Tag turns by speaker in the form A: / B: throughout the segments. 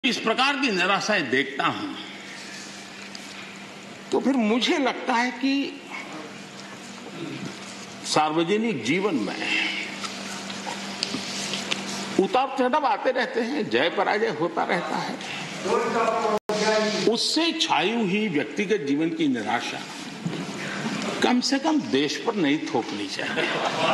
A: इस प्रकार की निराशाएं देखता हूं तो फिर मुझे लगता है कि सार्वजनिक जीवन में उतार चढ़ाव आते रहते हैं, जय पराजय होता रहता है। उससे छाई हुई व्यक्तिगत जीवन की निराशा कम से कम देश पर नहीं थोपनी चाहिए।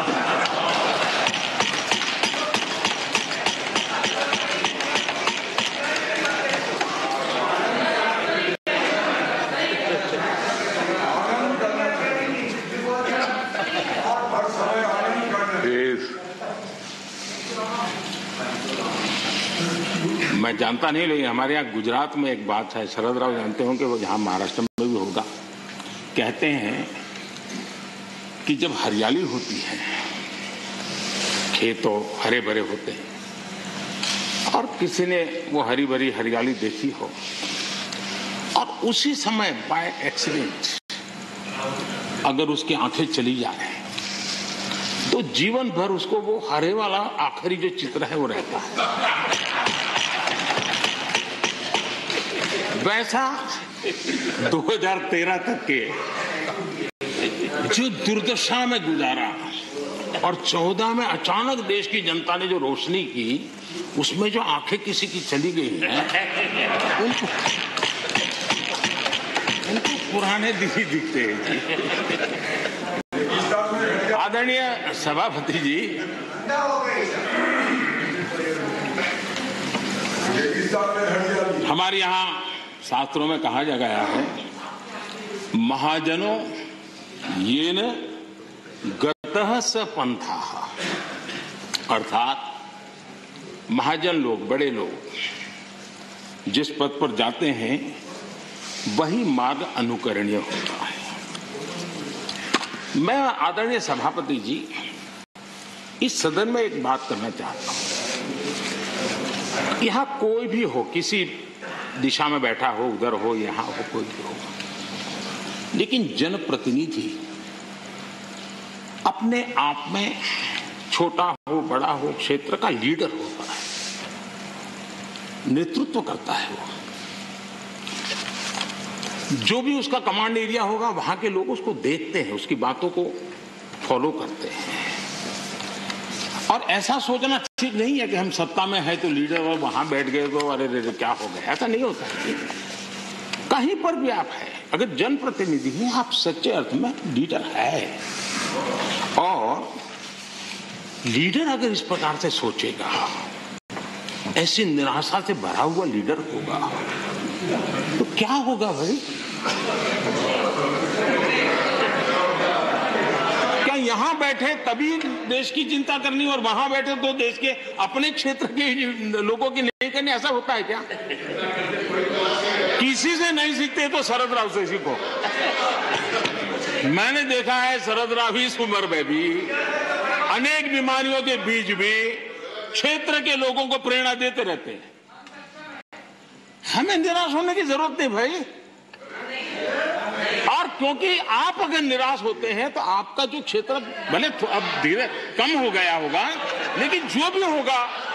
A: मैं जानता नहीं, लेकिन हमारे यहाँ गुजरात में एक बात है, शरद राव जानते होंगे, वो जहाँ महाराष्ट्र में भी होगा। कहते हैं कि जब हरियाली होती है, खेतों हरे भरे होते हैं और किसी ने वो हरी भरी हरियाली देखी हो और उसी समय बाय एक्सीडेंट अगर उसकी आंखें चली जाए तो जीवन भर उसको वो हरे वाला आखिरी जो चित्र है वो रहता है। वैसा 2013 तक के जो दुर्दशा में गुजारा और 14 में अचानक देश की जनता ने जो रोशनी की, उसमें जो आंखें किसी की चली गई हैं, उनको पुराने दिन ही दिखते हैं। आदरणीय सभापति जी, हमारे यहाँ शास्त्रों में कहा गया है, महाजनों येन गतः स पंथाः, अर्थात महाजन लोग, बड़े लोग जिस पद पर जाते हैं वही मार्ग अनुकरणीय होता है। मैं आदरणीय सभापति जी इस सदन में एक बात करना चाहता हूं। यहां कोई भी हो, किसी दिशा में बैठा हो, उधर हो, यहां हो, कोई भी हो, लेकिन जनप्रतिनिधि अपने आप में छोटा हो बड़ा हो, क्षेत्र का लीडर होता है, नेतृत्व करता है। वो जो भी उसका कमांड एरिया होगा वहां के लोग उसको देखते हैं, उसकी बातों को फॉलो करते हैं। और ऐसा सोचना ठीक नहीं है कि हम सत्ता में है तो लीडर, और वहां बैठ गए तो अरे रे क्या हो गया, ऐसा नहीं होता है। कहीं पर भी आप है, अगर जनप्रतिनिधि हैं, आप सच्चे अर्थ में लीडर है। और लीडर अगर इस प्रकार से सोचेगा, ऐसी निराशा से भरा हुआ लीडर होगा, तो क्या होगा भाई? क्या यहां बैठे तभी देश की चिंता करनी और वहां बैठे तो देश के अपने क्षेत्र के लोगों की नहीं करनी, ऐसा होता है क्या? किसी से नहीं सीखते तो शरद राव से सीखो। मैंने देखा है शरद राव इस उम्र में भी अनेक बीमारियों के बीच भी क्षेत्र के लोगों को प्रेरणा देते रहते हैं। हमें निराश होने की जरूरत नहीं भाई। और क्योंकि आप अगर निराश होते हैं तो आपका जो क्षेत्र भले अब धीरे कम हो गया होगा, लेकिन जो भी होगा